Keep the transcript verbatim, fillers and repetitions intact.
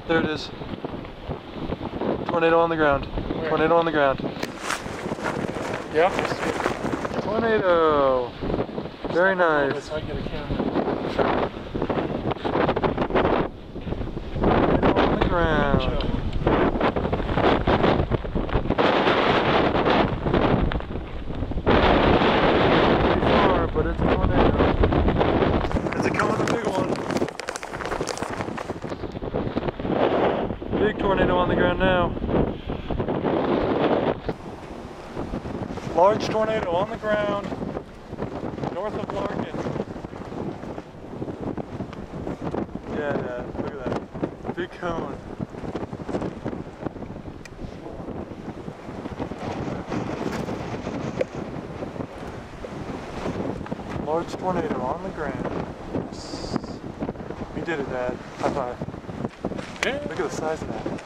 There it is. Tornado on the ground. Where? Tornado on the ground. Yeah. Tornado. Very nice. So I get a camera. Tornado on the ground. Pretty far, but it's a tornado. Is it coming? A big one. Big tornado on the ground now. Large tornado on the ground, north of Larkin. Yeah, Dad, look at that. Big cone. Large tornado on the ground. Yes. You did it, Dad. High five. Yeah. Look at the size of that.